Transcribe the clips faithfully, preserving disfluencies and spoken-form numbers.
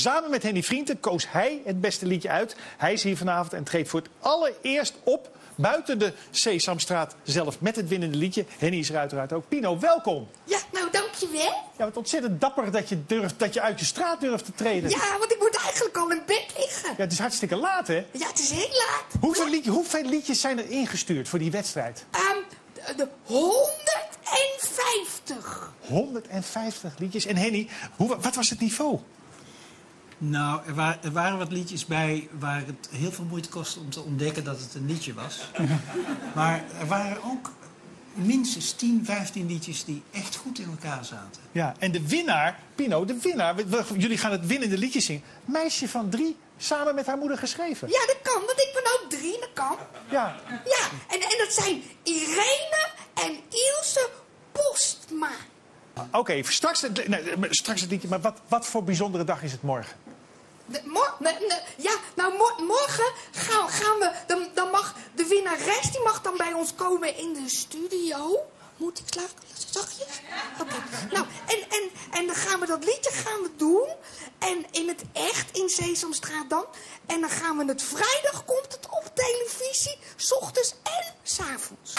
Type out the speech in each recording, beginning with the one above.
Samen met Henny Vrienden koos hij het beste liedje uit. Hij is hier vanavond en treedt voor het allereerst op buiten de Sesamstraat zelf met het winnende liedje. Henny is er uiteraard ook. Pino, welkom. Ja, nou dankjewel. Ja, wat ontzettend dapper dat je, durft, dat je uit je straat durft te treden. Ja, want ik moet eigenlijk al in bed liggen. Ja, het is hartstikke laat, hè? Ja, het is heel laat. Hoeveel, liedje, hoeveel liedjes zijn er ingestuurd voor die wedstrijd? Um, de honderdvijftig. honderdvijftig liedjes. En Henny, hoe, wat was het niveau? Nou, er, wa er waren wat liedjes bij waar het heel veel moeite kostte om te ontdekken dat het een liedje was. Maar er waren ook minstens tien, vijftien liedjes die echt goed in elkaar zaten. Ja, en de winnaar, Pino, de winnaar, we, we, jullie gaan het winnende liedje zingen. Meisje van drie, samen met haar moeder geschreven. Ja, dat kan, want ik ben ook drie, dat kan. Ja. Ja, en, en dat zijn Irene en Ilse Postma. Oké, okay, straks, het, nee, straks het liedje, maar wat, wat voor bijzondere dag is het morgen? De, mor ne, ne, ja, nou mor morgen gaan, gaan we, dan, dan mag de winnares, die mag dan bij ons komen in de studio. Moet ik slapen? Zachtjes? Oké. Okay. Nou, en, en, en dan gaan we dat liedje gaan we doen. En in het echt, in Sesamstraat dan. En dan gaan we het vrijdag, komt het op televisie. 's Ochtends en 's avonds.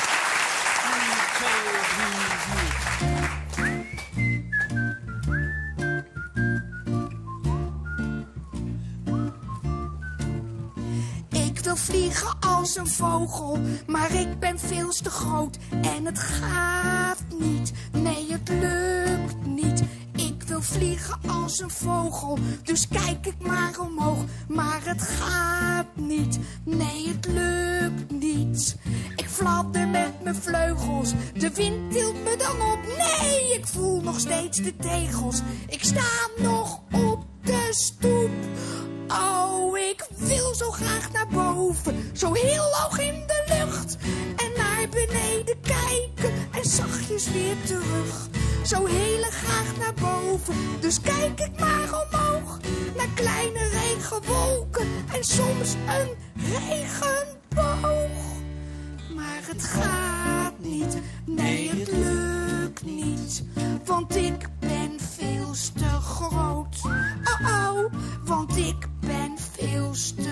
Ik wil vliegen als een vogel, maar ik ben veel te groot. En het gaat niet, nee het lukt niet. Ik wil vliegen als een vogel, dus kijk ik maar omhoog. Maar het gaat niet, nee het lukt niet. Ik fladder met mijn vleugels, de wind tilt me dan op. Nee, ik voel nog steeds de tegels. Ik sta nog op de stoep. Oh, ik wil zo graag naar boven, zo heel hoog in de lucht. En naar beneden kijken en zachtjes weer terug. Zo heel graag naar boven, dus kijk ik maar omhoog. Naar kleine regenwolken en soms een regenboog. Maar het gaat niet, nee het lukt niet. Want ik ben veel te groot. Oh oh, want ik ben veel te